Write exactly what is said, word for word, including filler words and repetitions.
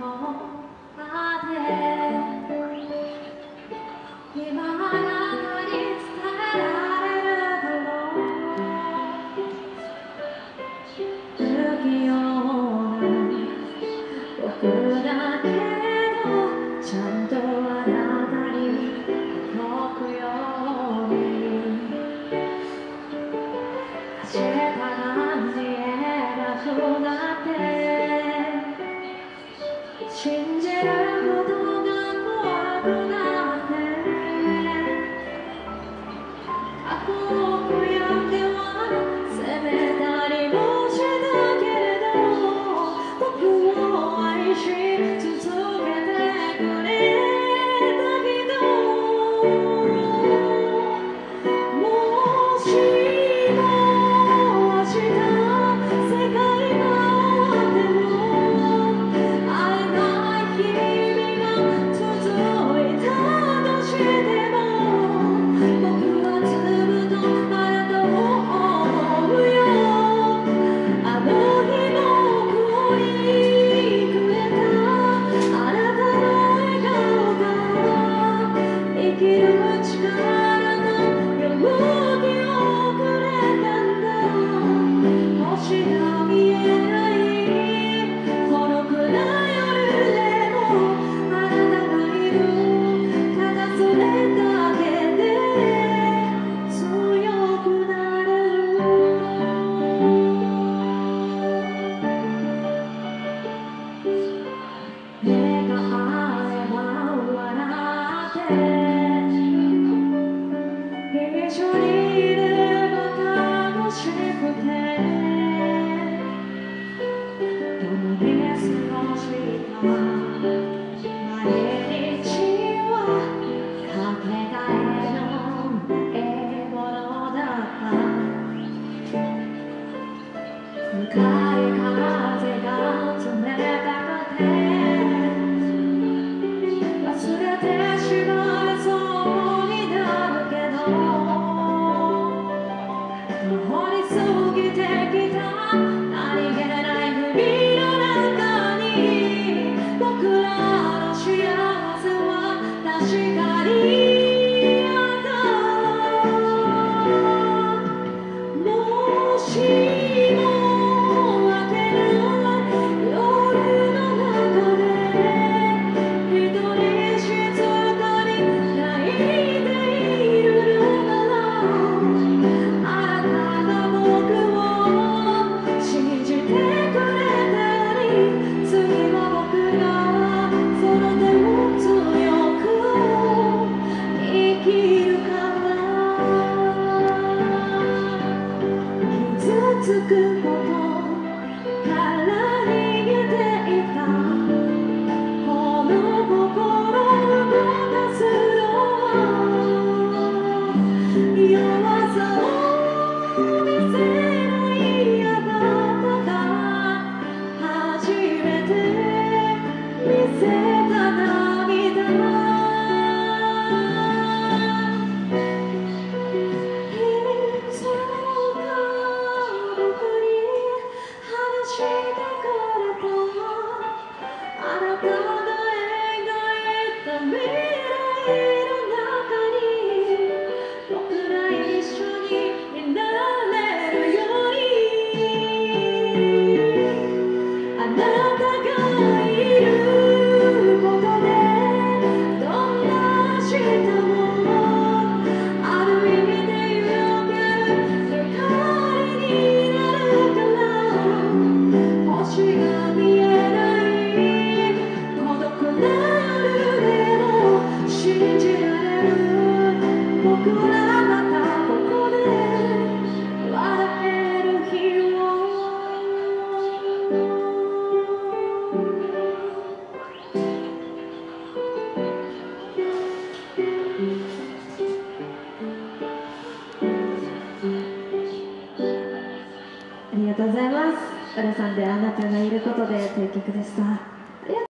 まで今あなたに伝えられるだろう不器用な僕だけどちゃんとあなたに届くように明日が見えなくなって信じることが怖くなって過去を悔やんでは責めたりもしたけれど僕を愛し続けてくれたけどもしも明日世界が終わっても会えない日々が続いたとしても僕はずっとあなたを思うよあの日僕をいくれたあなたの笑顔が生きる力の勇気をくれたんだ星が見えない孤独な夜でもあなたがいるただそれだけで強くなれる目が合えば笑って一緒にいれば楽しくて共に過ごした毎日はかけがえのないものだった向かい風が冷たくて忘れてしまいそうになるけど通り過ぎてきた何気ない日々の中に僕らの幸せは確かにあったもしも明ける夜の中で一人静かに泣いているならあなたが僕を信じてくれたように次は僕がその手を強く生きるから傷つくことから逃げていたこの心を動かすのは弱さを見せないあなたが初めて見せた涙いつもか僕に話してくれたあなたが描いた未来の中に僕ら一緒になれるようにあなたがいることでどんな明日もある意味で揺らげる光になるから星が見えない孤独な夜でも信じられる僕らまたここで笑える日をありがとうございます。浦さんであなたがいることでという曲でした。